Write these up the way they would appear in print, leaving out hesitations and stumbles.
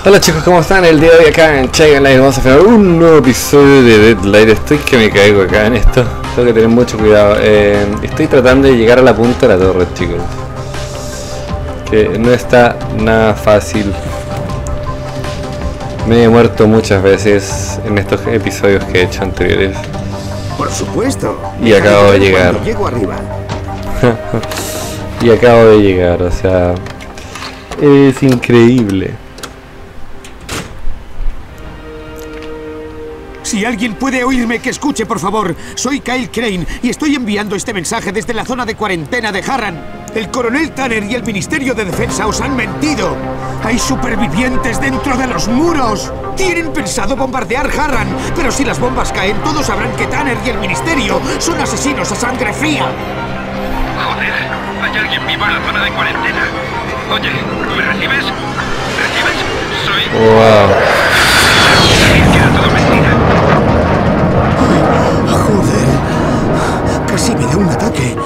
Hola chicos, ¿cómo están? El día de hoy acá en Child Light vamos a hacer un nuevo episodio de Deadlight. Estoy que me caigo acá en esto. Tengo que tener mucho cuidado. Estoy tratando de llegar a la punta de la torre, chicos. Que no está nada fácil. Me he muerto muchas veces en estos episodios que he hecho anteriores. Por supuesto. Y acabo de llegar. Llego arriba. Y acabo de llegar, o sea, es increíble. Si alguien puede oírme, que escuche, por favor. Soy Kyle Crane y estoy enviando este mensaje desde la zona de cuarentena de Harran. El coronel Tanner y el Ministerio de Defensa os han mentido. Hay supervivientes dentro de los muros. Tienen pensado bombardear Harran, pero si las bombas caen, todos sabrán que Tanner y el Ministerio son asesinos a sangre fría. Joder, hay alguien vivo en la zona de cuarentena. Oye, ¿me recibes? ¿Recibes? Soy... Wow. Que era todo mentira. Joder, casi me da un ataque.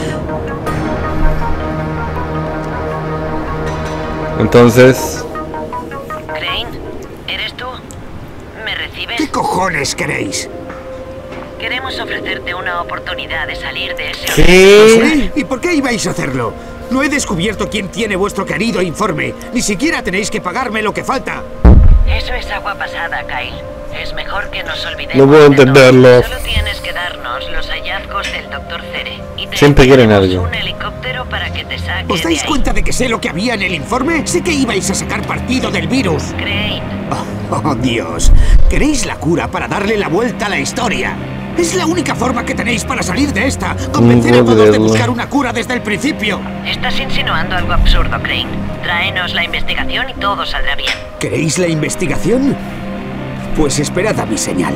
Entonces, Crane, ¿eres tú? ¿Me recibes? ¿Qué cojones queréis? Queremos ofrecerte una oportunidad de salir de ese... ¿qué? ¿Sí? ¿Y por qué ibais a hacerlo? No he descubierto quién tiene vuestro querido informe. Ni siquiera tenéis que pagarme lo que falta. Eso es agua pasada, Kyle. Es mejor que nos olvidemos. No puedo de todo. entenderlo. Solo tienes que darnos los hallazgos del Dr. Cere. Y te Siempre quieren enviaremos algo. un helicóptero para que te saque ¿Os de dais ahí. cuenta de que sé lo que había en el informe? Sé que ibais a sacar partido del virus. Crane, Oh, Dios. ¿Queréis la cura para darle la vuelta a la historia? Es la única forma que tenéis para salir de esta. Convencer a todos de creerlo. buscar una cura desde el principio. estás insinuando algo absurdo, Crane. Tráenos la investigación y todo saldrá bien. ¿Queréis la investigación? Pues esperad a mi señal.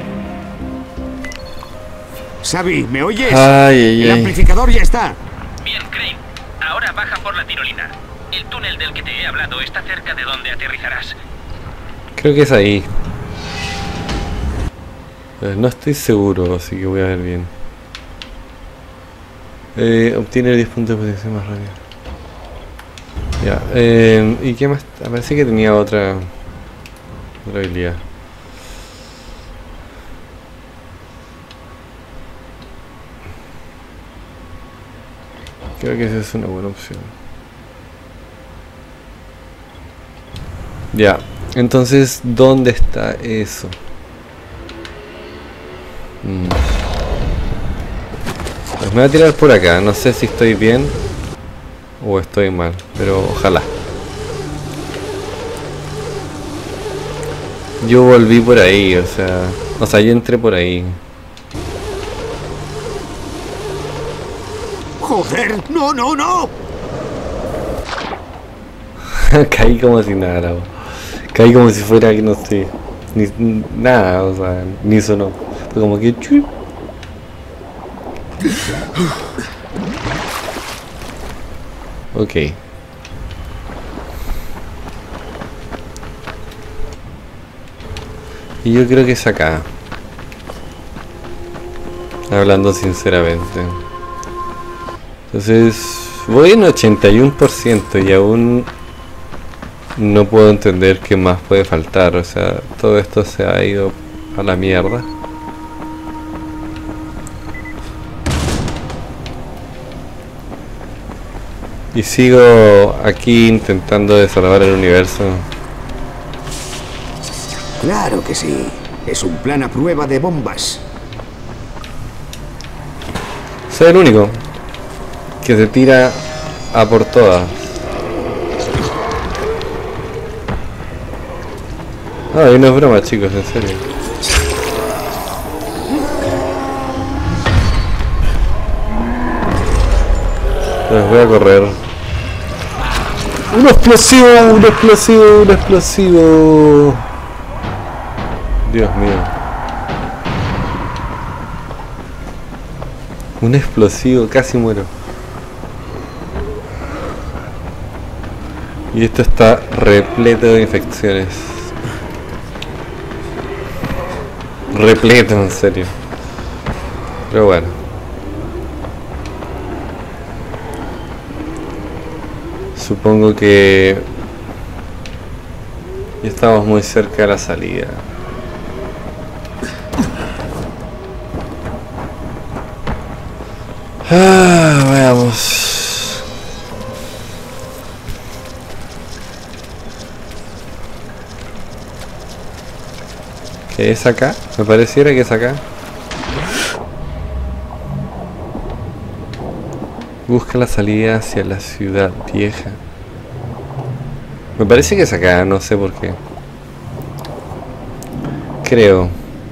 Xavi, ¿me oyes? Ay, El ay, ay. amplificador ya está. Bien, Crane. Ahora baja por la tirolina. El túnel del que te he hablado está cerca de donde aterrizarás. Creo que es ahí. No estoy seguro, así que voy a ver bien. Obtiene 10 puntos de potencia más rápido. Ya, ¿y qué más? Parece que tenía otra habilidad. Creo que esa es una buena opción. Ya, entonces, ¿dónde está eso? Pues me voy a tirar por acá, no sé si estoy bien o estoy mal, pero ojalá. Yo volví por ahí, o sea, yo entré por ahí. ¡Joder! ¡No, no, no! Caí como si nada, caí como si fuera que no sé, ni nada, o sea, ni sonó. Fue como que chup. Ok. Y yo creo que es acá. Hablando sinceramente. Entonces, voy en 81% y aún no puedo entender qué más puede faltar. O sea, todo esto se ha ido a la mierda. Y sigo aquí intentando de salvar el universo. Claro que sí. Es un plan a prueba de bombas. Soy el único que se tira a por todas. Ay, no es broma, chicos, en serio. Les voy a correr. ¡Un explosivo! ¡Un explosivo! ¡Un explosivo! Dios mío. Un explosivo, casi muero. Y esto está repleto de infecciones. Repleto, en serio. Pero bueno. Supongo que Y estamos muy cerca de la salida. Veamos. ¿Qué es acá? Me pareciera que es acá. Busca la salida hacia la ciudad vieja. Me parece que es acá, no sé por qué. Creo.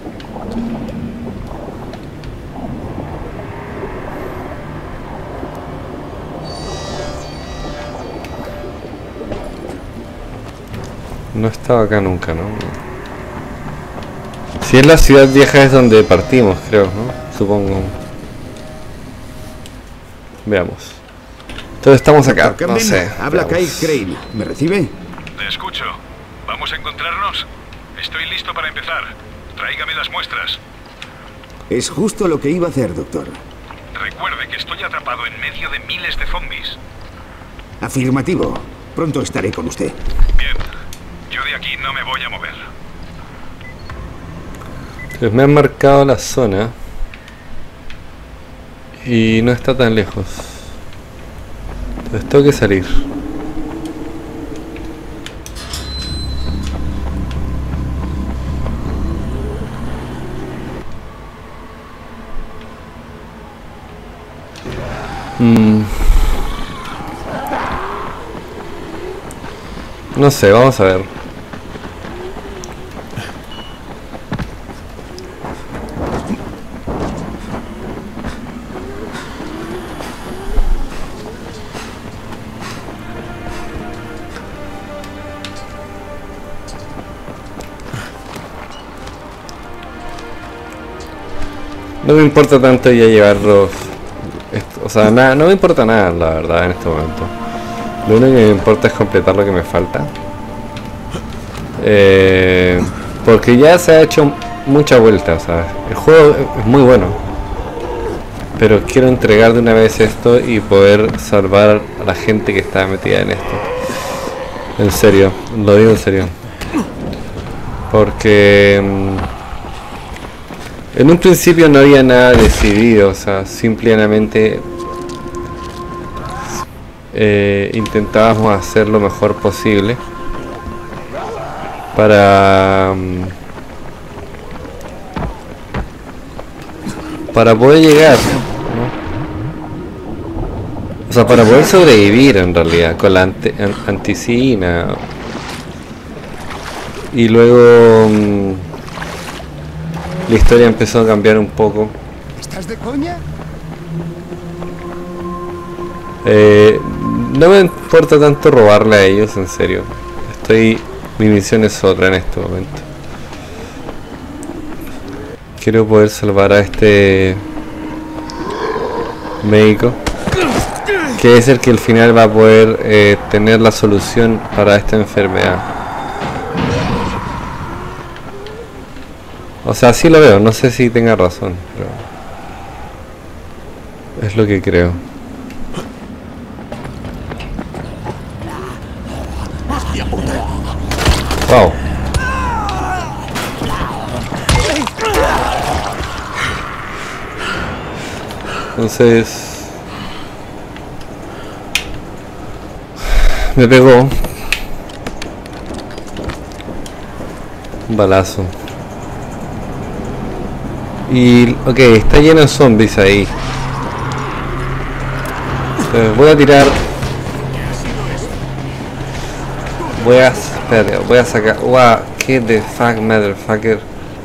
No he estado acá nunca, ¿no? Si es la ciudad vieja es donde partimos, creo, ¿no? Supongo. Veamos. Entonces estamos acá, no sé. Habla Kyle Crane. ¿Me recibe? Te escucho. ¿Vamos a encontrarnos? Estoy listo para empezar. Tráigame las muestras. Es justo lo que iba a hacer, doctor. Recuerde que estoy atrapado en medio de miles de zombies. Afirmativo. Pronto estaré con usted. Bien. Yo de aquí no me voy a mover. Pues me han marcado la zona. Y no está tan lejos. Entonces tengo que salir. No sé, vamos a ver. No me importa tanto ya llevarlos. O sea, nada, no me importa nada, la verdad, en este momento. Lo único que me importa es completar lo que me falta. Porque ya se ha hecho mucha vuelta, o sea, el juego es muy bueno. Pero quiero entregar de una vez esto y poder salvar a la gente que está metida en esto. En serio, lo digo en serio. Porque en un principio no había nada decidido, o sea, simplemente intentábamos hacer lo mejor posible para poder llegar, ¿no? O sea, para poder sobrevivir en realidad con la anticina. Y luego la historia empezó a cambiar un poco. ¿Estás de coña? No me importa tanto robarle a ellos, en serio. Mi misión es otra en este momento. Quiero poder salvar a este médico, que es el que al final va a poder tener la solución para esta enfermedad. O sea, sí lo veo, no sé si tenga razón, pero es lo que creo. Wow. Entonces me pegó un balazo. Y ok, está lleno de zombies ahí. Entonces voy a tirar. Espérate, voy a sacar. Wow, ¿qué the fuck, motherfucker?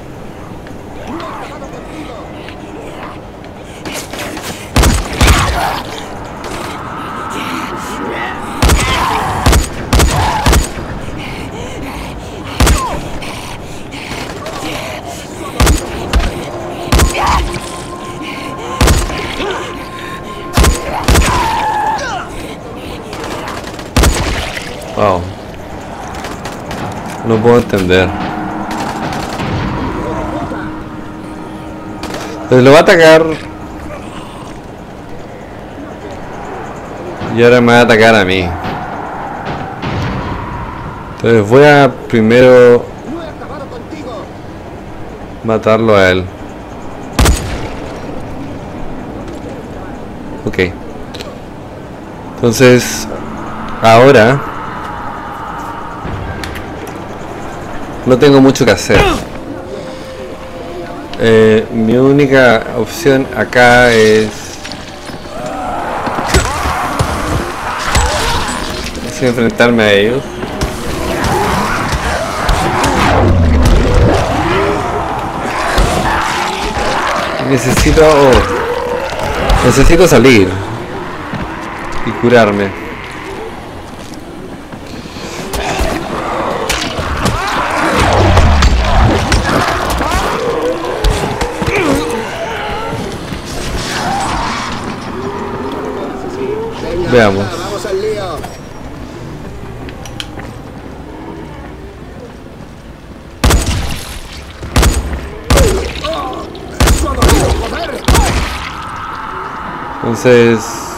Wow. No puedo entender. Entonces lo va a atacar. Y ahora me va a atacar a mí. Entonces voy a primero matarlo a él. Ok. Entonces ahora no tengo mucho que hacer. Mi única opción acá es enfrentarme a ellos. Necesito salir y curarme. Veamos. Vamos al lío. Entonces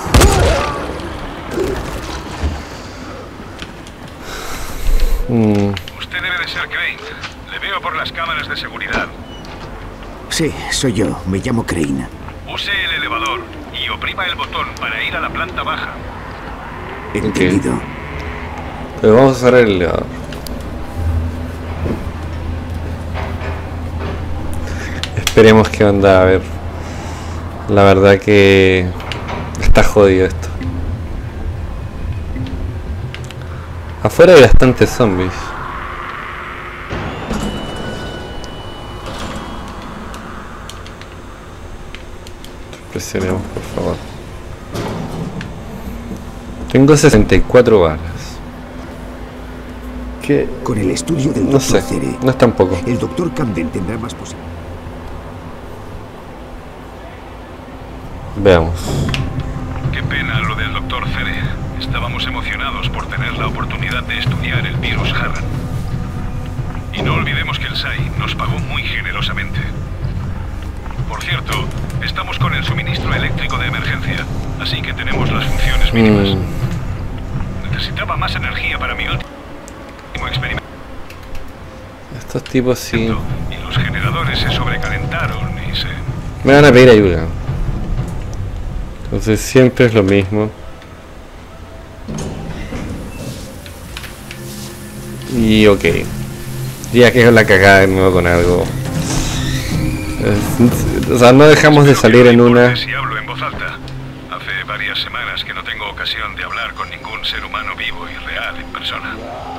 Usted debe de ser Crane. Le veo por las cámaras de seguridad. Sí, soy yo. Me llamo Crane. Use el elevador y oprima el botón para ir a la planta baja. Entendido. Pero vamos a usar el elevador. Esperemos qué onda, a ver. La verdad que está jodido esto. Afuera hay bastantes zombies. Presionemos, por favor. Tengo 64 balas. ¿Qué? Con el estudio del No Dr. sé, Cere, no es tampoco. el Dr. Camden tendrá más posibilidades. Veamos. Qué pena lo del Dr. Cere. Estábamos emocionados por tener la oportunidad de estudiar el virus Harran. Y no olvidemos que el SAI nos pagó muy generosamente. Por cierto, estamos con el suministro eléctrico de emergencia, así que tenemos las funciones mínimas. Necesitaba más energía para mi último experimento. Estos tipos sí Y los generadores se sobrecalentaron y se... me van a pedir ayuda. Entonces siempre es lo mismo. Y ok. Ya que es la cagada de nuevo con algo. O sea, no dejamos de salir en una. Si hablo en voz alta. Hace varias semanas que no tengo ocasión de hablar con ningún ser humano vivo y real en persona.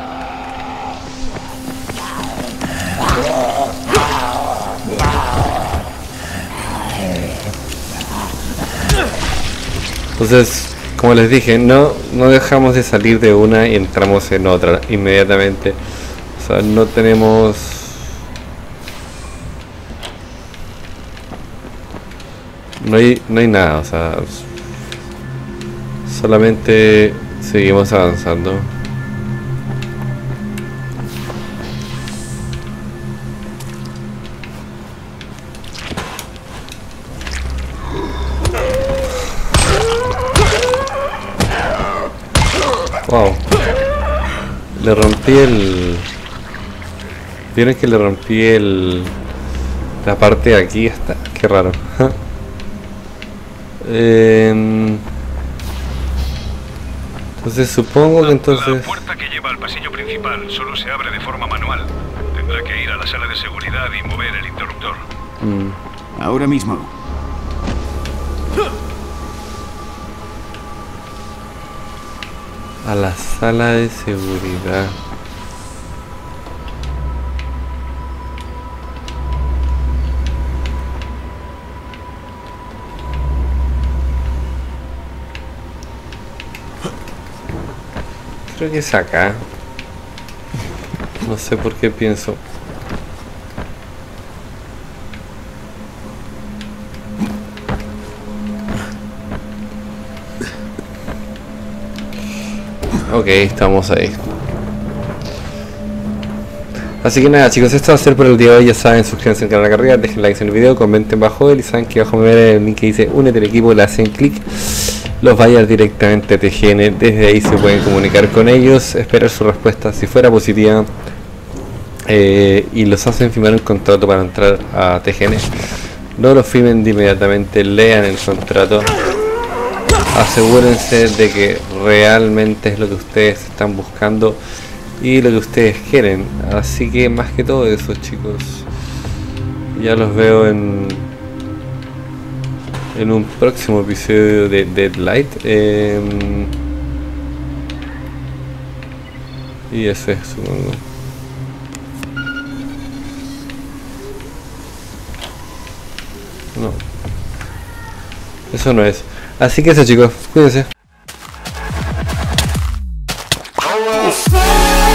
Entonces, como les dije, no dejamos de salir de una y entramos en otra inmediatamente. O sea, no tenemos... No hay nada, o sea... Solamente seguimos avanzando. Wow. Le rompí el... ¿Vieron que le rompí el... la parte de aquí? Está... Qué raro. Entonces supongo que entonces... La puerta que lleva al pasillo principal solo se abre de forma manual. Tendrá que ir a la sala de seguridad y mover el interruptor. Ahora mismo. A la sala de seguridad. Creo que es acá. No sé por qué pienso. Ok, estamos ahí. Así que nada chicos, esto va a ser por el día de hoy. Ya saben, suscríbanse al canal de Carrera, dejen like en el video, comenten bajo él y saben que abajo me ven el link que dice únete al equipo, le hacen clic los vaya directamente a TGN. Desde ahí se pueden comunicar con ellos, esperar su respuesta si fuera positiva, y los hacen firmar un contrato para entrar a TGN. No lo firmen de inmediatamente, lean el contrato, asegúrense de que realmente es lo que ustedes están buscando y lo que ustedes quieren. Así que más que todo eso, chicos, ya los veo en un próximo episodio de Deadlight, y eso es, supongo. No, eso no es. Así que eso, chicos, cuídense.